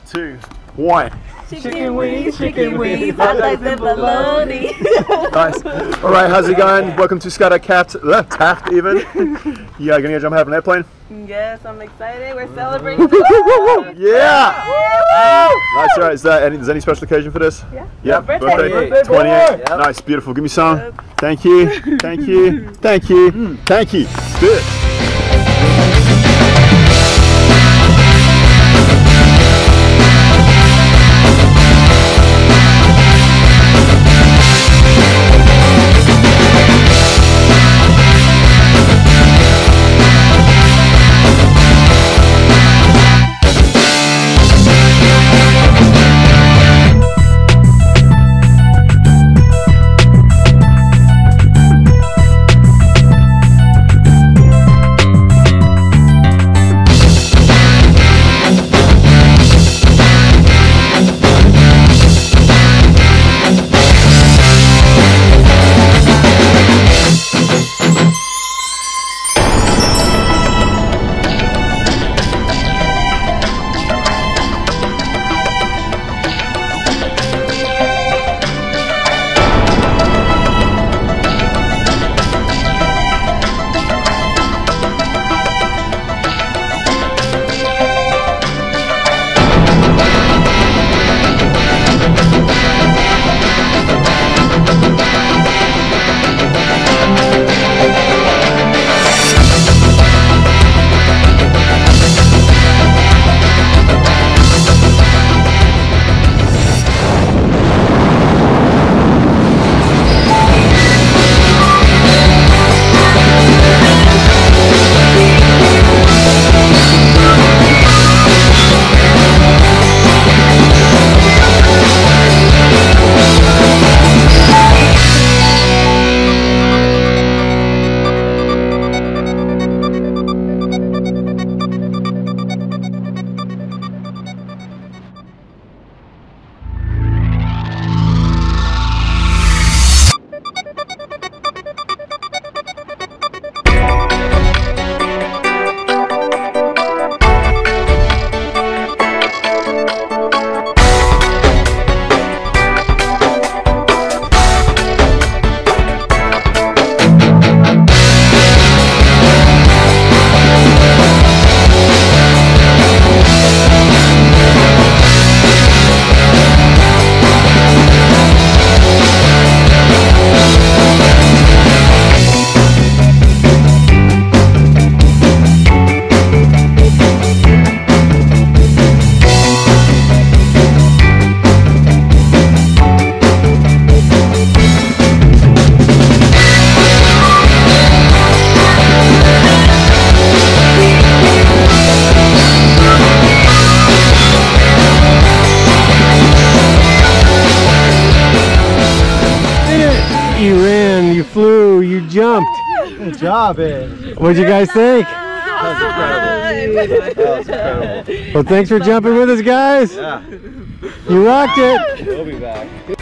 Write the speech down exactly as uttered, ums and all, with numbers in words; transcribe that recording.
two, one. Chicken wings, chicken wings, I like the bologna. Nice. All right, how's it going? Welcome to Skydive Taft, uh, Taft even. Yeah, gonna jump out of an airplane? Yes, I'm excited. We're celebrating the Yeah! Nice, right. Is that any, is there any special occasion for this? Yeah. Yeah, Birthday. birthday. twenty-eight. Yep. Nice, beautiful. Give me some. Thank you, thank you, thank you, thank you. Good. You ran, you flew, you jumped. Good job, Ed. What'd you guys think? That was incredible. That was incredible. Well, thanks for jumping with us, guys. Yeah. You rocked it. We'll be back.